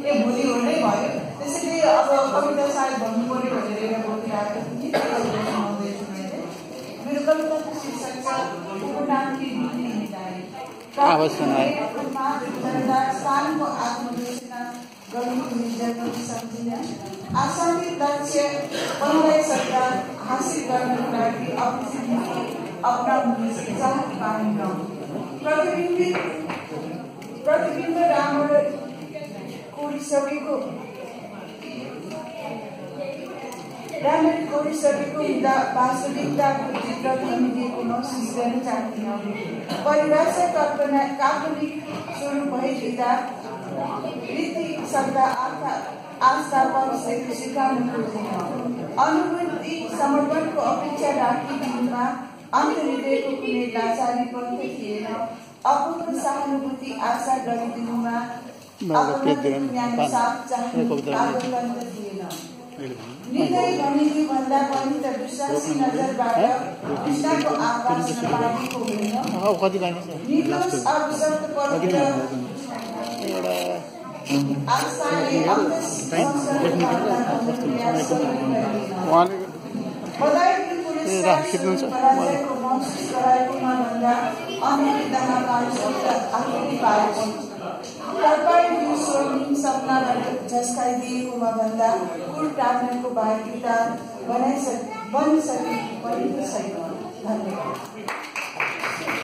किनकि भोलि हुँदै भयो। त्यसैले अब कविता सायद भन्नु पर्यो भनेर बोलिरहेको थिएँ, सुनाउँदैछु मैले। मेरो कविताको शीर्षक छ उपनाम की दिदी निदाई। स्थानको आत्मघोषणा गर्नुको निर्जन सम्झिन आसामी लक्ष्य बनलाई सरकार हासिल गर्नको लागि अपनाउनु चाहत पाइन्छ। प्रतिबिम्ब राम्रो कोरिसकेको हुँदा वास्तविकताको चित्र भनिदिएको महसुस गर्न चाहदिनँ। परिभाषा काल्पनिक स्वरूप भएका रीति शब्द आस्था पक्षको स्वीकार्नु खोज्दैन। अनुभूति समर्पणको अपेक्षा राखिदिनुमा अन्तर्हृदयको कुनै लाचारी पन्थ थिएन। अपूर्ण सहानुभूति आशा गरिदिनुमा निर्दय भनिदिनु भन्दा पनि त विश्वासी नजरबाट कृष्णको आवाज नपाएको होइन। निर्दोष अवशब्द पवित्र आस्थाले बधाई पराजयको महसुस गराएकोमा भन्दा अमेरिकामा पारिशोध आफूले पाएको तपाईँ यो स्वर्णिम सपनाबाट झस्काइदिएकोमा भन्दा कुल टार्नको बाध्यता बनिसकेको पनि छैन। धन्यवाद।